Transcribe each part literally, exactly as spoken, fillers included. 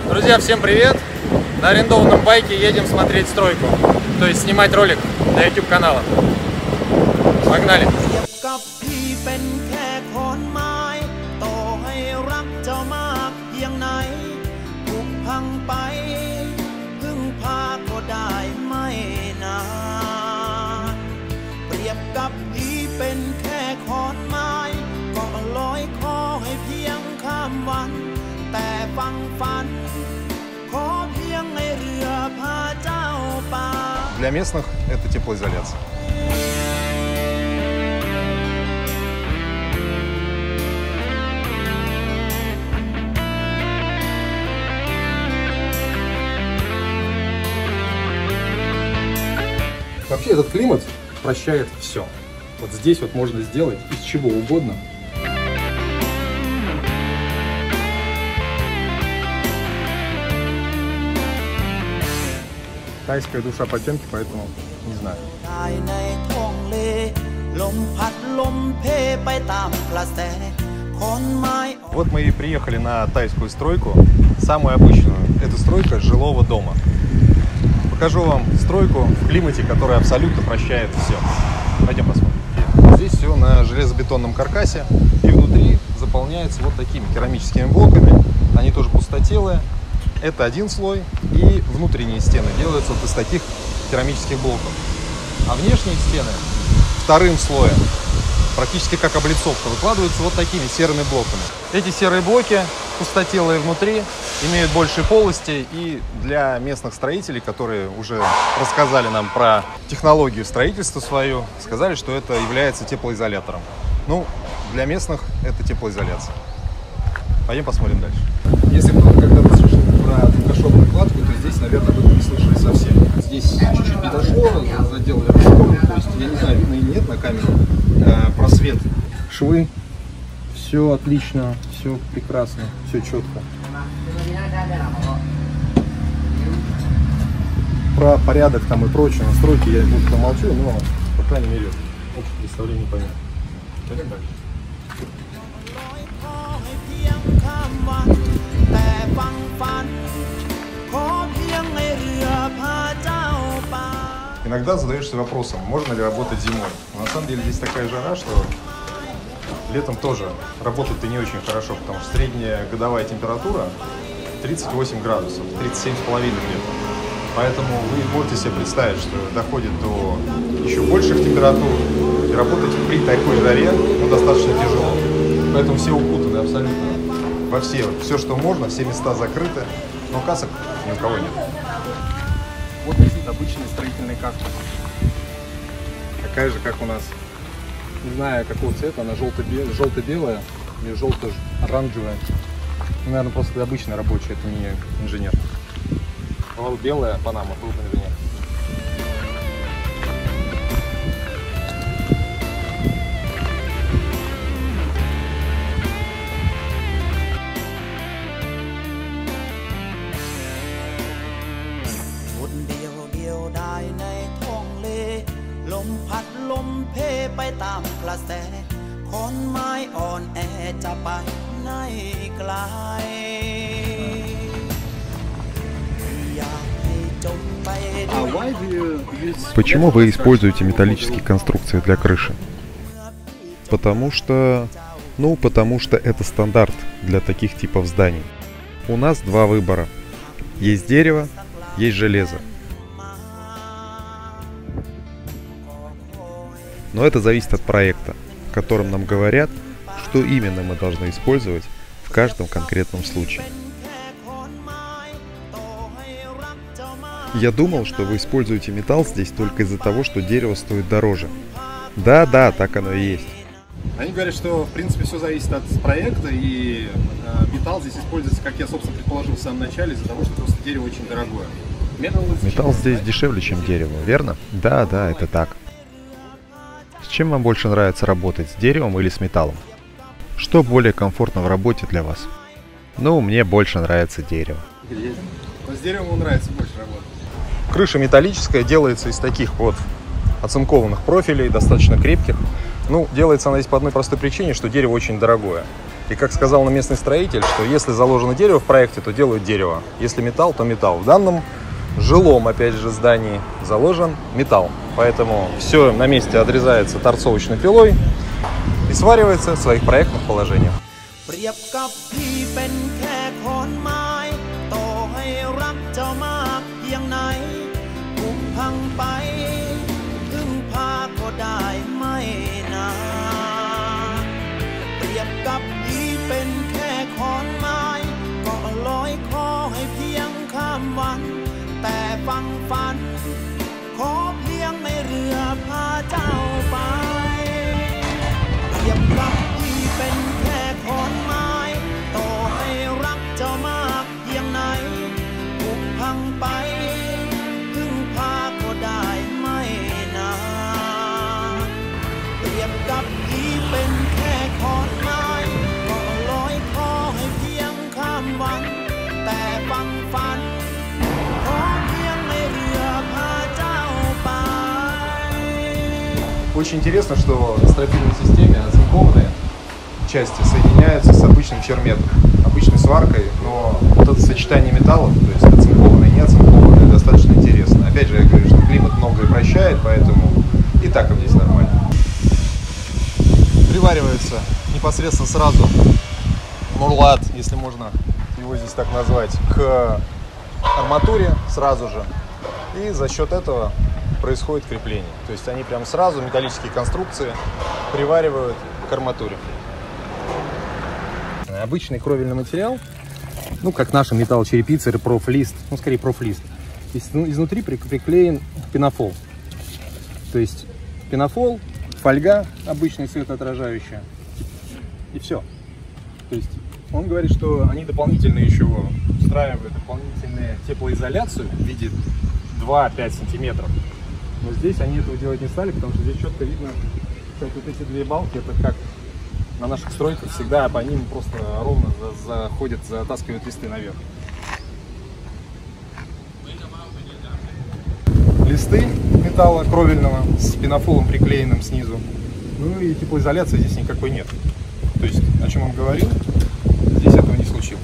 Друзья, всем привет! На арендованном байке едем смотреть стройку, то есть снимать ролик для YouTube канала. Погнали! Для местных это теплоизоляция. Вообще этот климат прощает все. Вот здесь вот можно сделать из чего угодно. Тайская душа потемки, поэтому не знаю. Вот мы и приехали на тайскую стройку, самую обычную. Это стройка жилого дома. Покажу вам стройку в климате, который абсолютно прощает все. Пойдем посмотрим. Здесь все на железобетонном каркасе, и внутри заполняется вот такими керамическими блоками. Они тоже пустотелые. Это один слой, и внутренние стены делаются вот из таких керамических блоков. А внешние стены вторым слоем, практически как облицовка, выкладываются вот такими серыми блоками. Эти серые блоки, пустотелые внутри, имеют больше полости, и для местных строителей, которые уже рассказали нам про технологию строительства свою, сказали, что это является теплоизолятором. Ну, для местных это теплоизоляция. Пойдем посмотрим дальше. Если кто-то когда-то слышал про двухкашовую кладку, то здесь, наверное, вы не слышали совсем. Здесь чуть-чуть не дошло, заделали ручком, то есть, я не знаю, видно или нет на камеру, э, просвет. Швы, все отлично, все прекрасно, все четко. Про порядок там и прочее настройки я буду помолчу, но, по крайней мере, общее представление понятно. Пойдем дальше. Иногда задаешься вопросом, можно ли работать зимой. Но на самом деле здесь такая жара, что летом тоже работать-то не очень хорошо, потому что средняя годовая температура тридцать восемь градусов, тридцать семь с половиной летом. Поэтому вы можете себе представить, что доходит до еще больших температур, и работать при такой жаре ну, достаточно тяжело. Поэтому все укутаны абсолютно во все, все, что можно, все места закрыты, но касок ни у кого нет. Вот висит обычный строительный кактус. Такая же, как у нас. Не знаю, какого цвета, она желто-белая, желто-белая или желто-оранжевая. Ну, наверное, просто обычный рабочий, это не инженер. Вот белая панама, был бы инженер. Почему вы используете металлические конструкции для крыши? Потому что... Ну, потому что это стандарт для таких типов зданий. У нас два выбора. Есть дерево, есть железо. Но это зависит от проекта, в котором нам говорят, что именно мы должны использовать в каждом конкретном случае. Я думал, что вы используете металл здесь только из-за того, что дерево стоит дороже. Да, да, так оно и есть. Они говорят, что в принципе все зависит от проекта, и э, металл здесь используется, как я, собственно, предположил в самом начале, из-за того, что просто дерево очень дорогое. Металл здесь дешевле, чем дерево, верно? Да, да, это так. С чем вам больше нравится работать, с деревом или с металлом? Что более комфортно в работе для вас? Ну, мне больше нравится дерево. Но с деревом ему нравится больше работать. Крыша металлическая, делается из таких вот оцинкованных профилей, достаточно крепких. Ну, делается она здесь по одной простой причине, что дерево очень дорогое. И как сказал нам местный строитель, что если заложено дерево в проекте, то делают дерево. Если металл, то металл. В данном жилом, опять же, здании заложен металл. Поэтому все на месте отрезается торцовочной пилой и сваривается в своих проектных положениях. กับที่เป็นแค่ขอนไม้ก็ลอยคอให้เพียงข้ามวันแต่ฟังฝันขอเพียงในเรือพาเจ้าไปเปรียบกับที่เป็นแค่ขอนไม้ต่อให้รักเจ้ามากเพียงไหนถูกพังไปพึ่งพาก็ได้ไม่นานเปรียบกับที่เป็นแค่ขอนไม้แต่ฟังฝันขอเพียงในเรือพาเจ้าไป Очень интересно, что в стропильной системе оцинкованные части соединяются с обычным черметом, обычной сваркой, но вот это сочетание металлов, то есть оцинкованные и неоцинкованные, достаточно интересно. Опять же, я говорю, что климат многое прощает, поэтому и так здесь нормально. Приваривается непосредственно сразу мурлат, если можно его здесь так назвать, к арматуре сразу же. И за счет этого происходит крепление. То есть они прям сразу металлические конструкции приваривают к арматуре. Обычный кровельный материал, ну как наша металлочерепица или профлист, ну скорее профлист. Изнутри приклеен пенофол. То есть пенофол, фольга обычная светоотражающая и все. То есть он говорит, что они дополнительно еще встраивают дополнительную теплоизоляцию в виде два-пять сантиметров. Но здесь они этого делать не стали, потому что здесь четко видно, как вот эти две балки, это как на наших стройках всегда по ним просто ровно заходят, затаскивают листы наверх. Листы металла кровельного с пенофолом приклеенным снизу. Ну и теплоизоляции здесь никакой нет. То есть, о чем он говорил, здесь этого не случилось.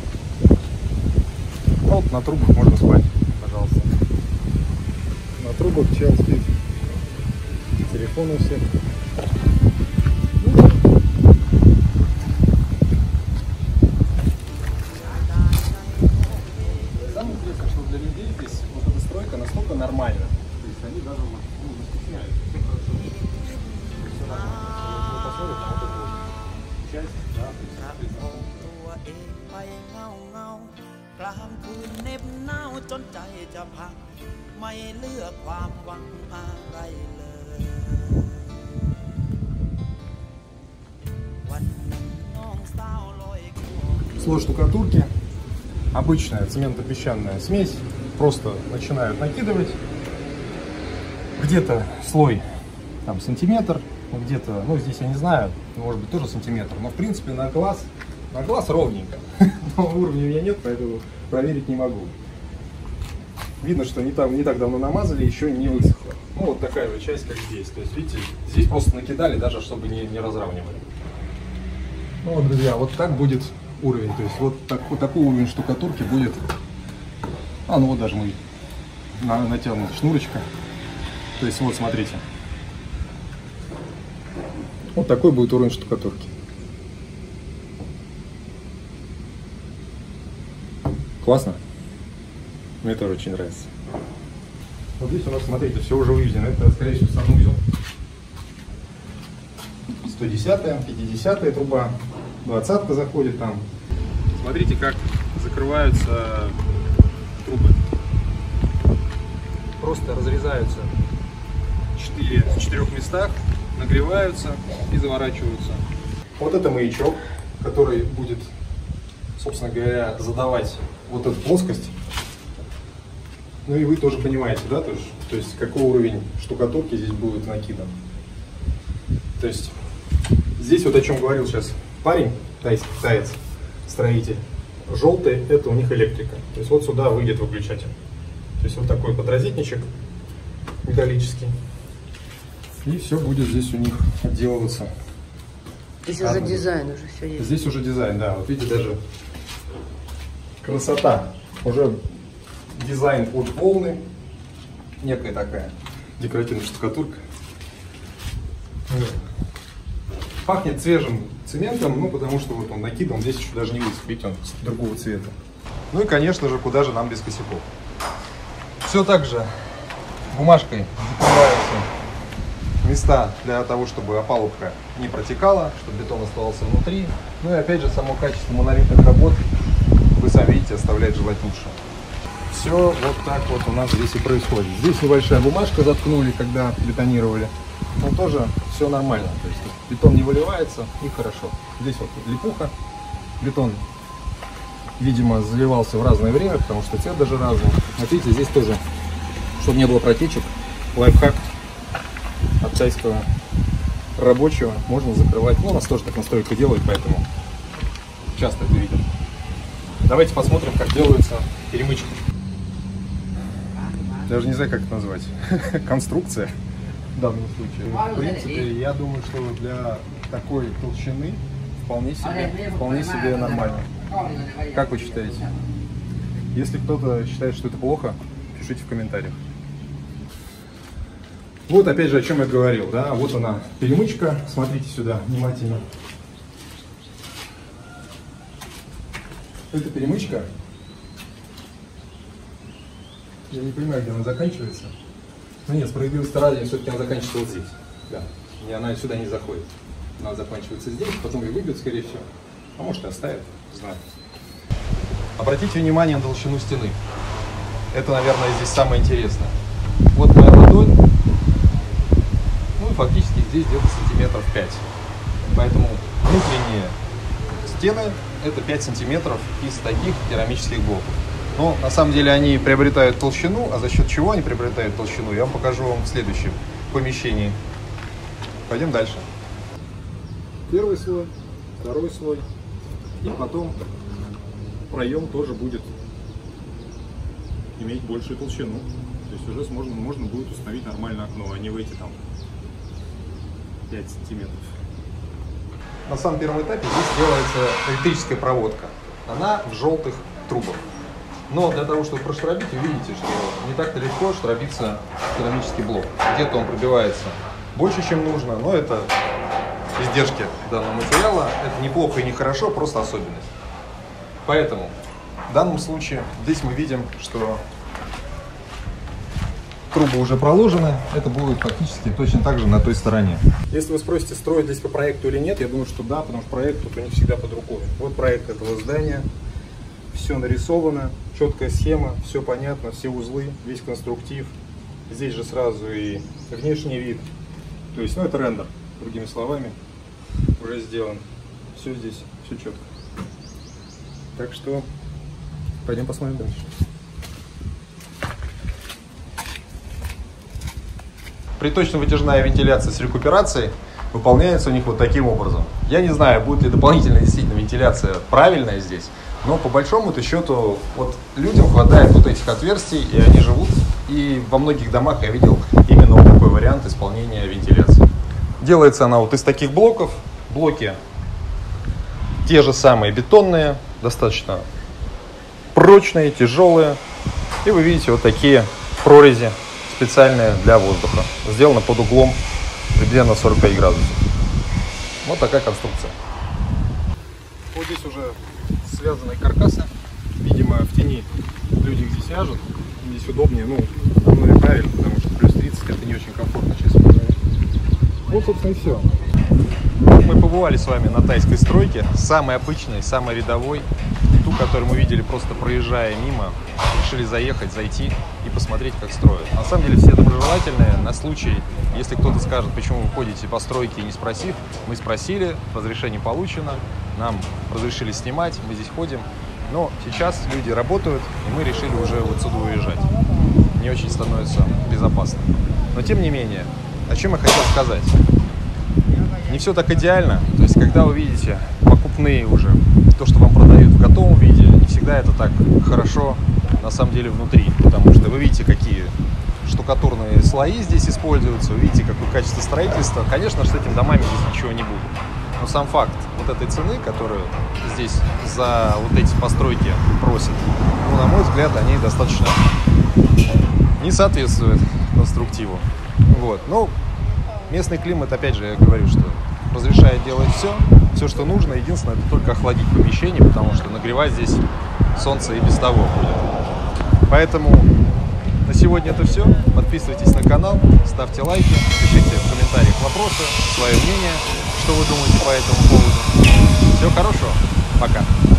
А вот на трубах можно спать, пожалуйста. На трубах чел спит. Телефон у всех. Самое интересное, что для людей здесь вот эта стройка настолько нормальна. То есть они даже вот, ну, не стесняются. Все хорошо. Все нормально. Посмотрят на вот эту вот часть, да, то есть ไปเงาเงากลางคืนเหน็บหนาวจนใจจะพังไม่เลือกความหวังอะไรเลยวันหนึ่งน้องสาวลอยคอ слой штукатурки, обычная цементно-песчаная смесь, просто начинают накидывать. Где-то слой там сантиметр, где-то, ну здесь я не знаю, может быть тоже сантиметр, но в принципе на глаз, на глаз ровненько. Но уровня у меня нет, поэтому проверить не могу. Видно, что не так, не так давно намазали, еще не высохло. Ну вот такая же часть, как здесь. То есть видите, здесь просто накидали, даже чтобы не, не разравнивали. Ну вот, друзья, вот так будет уровень. То есть вот, так, вот такой уровень штукатурки будет. А, ну вот даже мы на, натянута шнурочка. То есть вот смотрите. Вот такой будет уровень штукатурки. Классно? Мне тоже очень нравится. Вот здесь у нас, смотрите, все уже выведено. Это, скорее всего, санузел. сто десятая, пятидесятая труба, двадцатка заходит там. Смотрите, как закрываются трубы. Просто разрезаются четыре, в четырех местах, нагреваются и заворачиваются. Вот это маячок, который будет, собственно говоря, задавать вот эту плоскость. Ну и вы тоже понимаете, да, то есть, то есть какой уровень штукатурки здесь будет накидан. То есть здесь вот о чем говорил сейчас парень, тайский, таец, строитель. Желтый — это у них электрика. То есть вот сюда выйдет выключатель. То есть вот такой подрозетничек металлический. И все будет здесь у них отделываться Здесь уже дизайн, уже все есть. Здесь уже дизайн, да. Вот видите, даже красота. Уже дизайн от волны. Некая такая декоративная штукатурка. Пахнет свежим цементом, ну потому что вот он накидан, здесь еще даже не высох, видите, он другого цвета. Ну и конечно же, куда же нам без косяков. Все так же бумажкой закрываются места для того, чтобы опалубка не протекала, чтобы бетон оставался внутри. Ну и опять же, само качество монолитных работ, вы сами видите, оставляет желать лучшего. Все вот так вот у нас здесь и происходит. Здесь небольшая бумажка заткнули, когда бетонировали. Но тоже все нормально. То есть бетон не выливается и хорошо. Здесь вот липуха. Бетон, видимо, заливался в разное время, потому что цвет даже разный. Вот видите, здесь тоже, чтобы не было протечек, лайфхак от тайского рабочего, можно закрывать. Ну, у нас тоже так настройка делают, поэтому часто это видим. Давайте посмотрим, как делаются перемычки. Даже не знаю, как это назвать. Конструкция в данном случае. В принципе, я думаю, что для такой толщины вполне себе, вполне себе нормально. Как вы считаете? Если кто-то считает, что это плохо, пишите в комментариях. Вот опять же, о чем я говорил, да, вот она перемычка, смотрите сюда внимательно. Это перемычка. Я не понимаю, где она заканчивается. Ну нет, справедливости ради, все-таки она заканчивается вот здесь. Да. И она сюда не заходит. Она заканчивается здесь, потом ее выбьют, скорее всего. А может и оставят, не знаю. Обратите внимание на толщину стены. Это, наверное, здесь самое интересное. Вот моя ладонь. Ну и фактически здесь где-то сантиметров пять. Поэтому внутренние стены это пять сантиметров из таких керамических блоков. Но на самом деле они приобретают толщину, а за счет чего они приобретают толщину, я вам покажу вам в следующем помещении. Пойдем дальше. Первый слой, второй слой, и потом проем тоже будет иметь большую толщину. То есть уже можно, можно будет установить нормальное окно, а не в эти там пять сантиметров. На самом первом этапе здесь делается электрическая проводка. Она в желтых трубах. Но для того, чтобы проштробить, вы видите, что не так-то легко штробится керамический блок. Где-то он пробивается больше, чем нужно, но это издержки данного материала. Это неплохо и не хорошо, просто особенность. Поэтому в данном случае здесь мы видим, что трубы уже проложены. Это будет фактически точно так же на той стороне. Если вы спросите, строить здесь по проекту или нет, я думаю, что да, потому что проект тут у них всегда под рукой. Вот проект этого здания. Все нарисовано, четкая схема, все понятно, все узлы, весь конструктив. Здесь же сразу и внешний вид. То есть, ну это рендер, другими словами, уже сделан. Все здесь, все четко. Так что пойдем посмотрим дальше. Приточно-вытяжная вентиляция с рекуперацией выполняется у них вот таким образом. Я не знаю, будет ли дополнительная действительно вентиляция правильная здесь, но по большому-то счету вот людям хватает вот этих отверстий, и они живут. И во многих домах я видел именно вот такой вариант исполнения вентиляции. Делается она вот из таких блоков. Блоки те же самые бетонные, достаточно прочные, тяжелые. И вы видите вот такие прорези специальные для воздуха. Сделано под углом примерно сорок пять градусов. Вот такая конструкция. Вот здесь уже связанные каркасы. Видимо, в тени люди их здесь вяжут. Здесь удобнее, ну, ну и правильно, потому что плюс тридцать это не очень комфортно, честно говоря. Вот, собственно, и все. Мы побывали с вами на тайской стройке, самой обычной, самой рядовой, ту, которую мы видели просто проезжая мимо, решили заехать, зайти и посмотреть, как строят. На самом деле все доброжелательные, на случай, если кто-то скажет, почему вы ходите по стройке, не спросив, мы спросили, разрешение получено, нам разрешили снимать, мы здесь ходим, но сейчас люди работают, и мы решили уже вот отсюда уезжать. Не очень становится безопасно. Но тем не менее, о чем я хотел сказать. Не все так идеально, то есть когда вы видите покупные уже, то, что вам продают в готовом виде, не всегда это так хорошо на самом деле внутри, потому что вы видите, какие штукатурные слои здесь используются, вы видите, какое качество строительства. Конечно, с этими домами здесь ничего не будет. Но сам факт вот этой цены, которую здесь за вот эти постройки просят, ну, на мой взгляд, они достаточно не соответствуют конструктиву. Вот. Но местный климат, опять же, я говорю, что разрешает делать все, все, что нужно. Единственное, это только охладить помещение, потому что нагревать здесь солнце и без того будет. Поэтому на сегодня это все. Подписывайтесь на канал, ставьте лайки, пишите в комментариях вопросы, свое мнение, что вы думаете по этому поводу. Всего хорошего, пока.